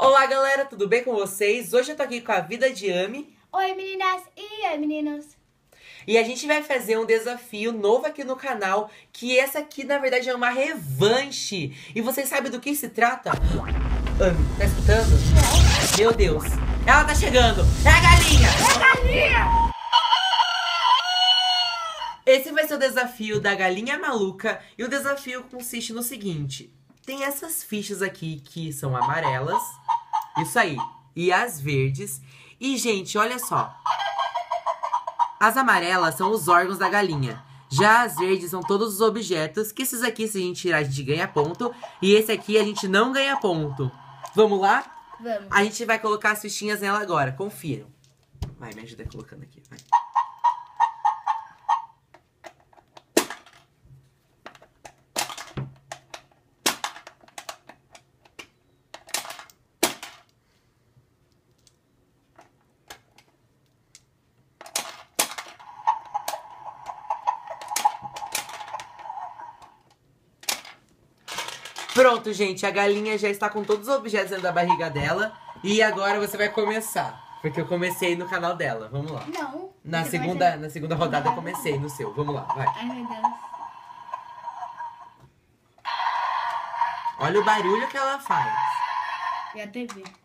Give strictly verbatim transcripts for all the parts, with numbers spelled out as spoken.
Olá galera, tudo bem com vocês? Hoje eu tô aqui com a Vida de Ami. Oi meninas e oi meninos. E a gente vai fazer um desafio novo aqui no canal, que essa aqui na verdade é uma revanche. E vocês sabem do que se trata? Ami, tá escutando? Não. Meu Deus, ela tá chegando, é a galinha! É a galinha! Esse vai ser o desafio da galinha maluca. E o desafio consiste no seguinte: tem essas fichas aqui que são amarelas, isso aí, e as verdes. E gente, olha só, as amarelas são os órgãos da galinha. Já as verdes são todos os objetos, que esses aqui se a gente tirar a gente ganha ponto. E esse aqui a gente não ganha ponto. Vamos lá? Vamos. A gente vai colocar as fichinhas nela agora, confiram. Vai, me ajuda colocando aqui, vai. Pronto, gente, a galinha já está com todos os objetos dentro da barriga dela. E agora você vai começar, porque eu comecei no canal dela, vamos lá. Não. Na segunda, vai... na segunda rodada eu comecei no seu, vamos lá, vai. Ai, meu Deus. Olha o barulho que ela faz. E a T V?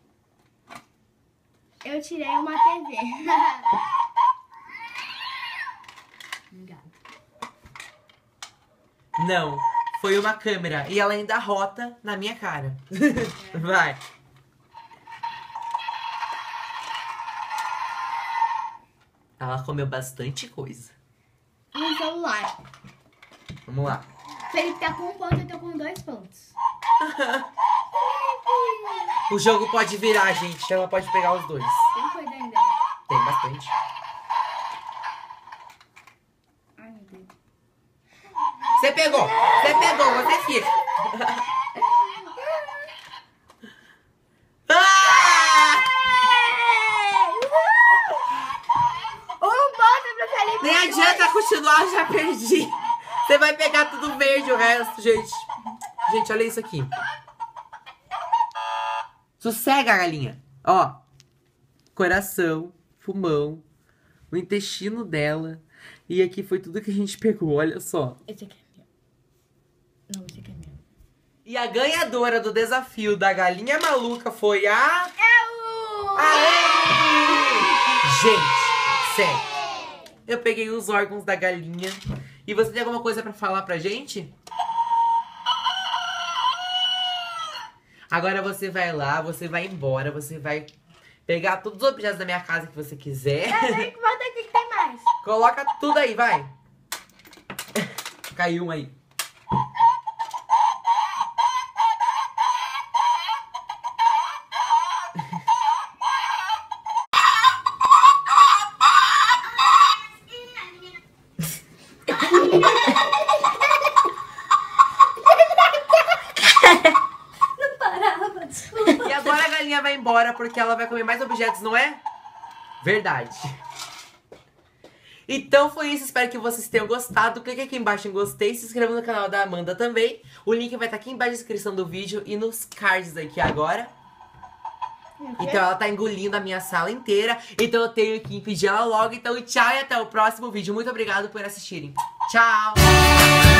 Eu tirei uma T V. Não, foi uma câmera e ela ainda rota na minha cara. É. Vai. Ela comeu bastante coisa. Um celular. Vamos lá. Felipe tá com um ponto, eu tô com dois pontos. O jogo pode virar, gente. Ela pode pegar os dois. Tem coisa ainda? Tem bastante. Ai, meu Deus. Você pegou! Você pegou, você fica! Ah! Um ponto pro Felipe. Nem adianta continuar, eu já perdi. Você vai pegar tudo verde o resto, gente. Gente, olha isso aqui. Sossega, galinha. Ó. Coração, pulmão, o intestino dela. E aqui foi tudo que a gente pegou, olha só. Esse aqui é meu. Não, esse aqui é meu. E a ganhadora do desafio da galinha maluca foi a... Eu! Aê! Gente, sério. Eu peguei os órgãos da galinha. E você tem alguma coisa pra falar pra gente? Agora você vai lá, você vai embora, você vai pegar todos os objetos da minha casa que você quiser. É, bota aqui que tem mais. Coloca tudo aí, vai. Caiu um aí. Não parava, desculpa. E agora a galinha vai embora porque ela vai comer mais objetos, não é? Verdade. Então foi isso, espero que vocês tenham gostado. Clique aqui embaixo em gostei, se inscreva no canal da Amanda também. O link vai estar aqui embaixo na descrição do vídeo e nos cards aqui agora. Então ela tá engolindo a minha sala inteira, então eu tenho que impedir ela logo. Então tchau e até o próximo vídeo. Muito obrigado por assistirem. Tchau!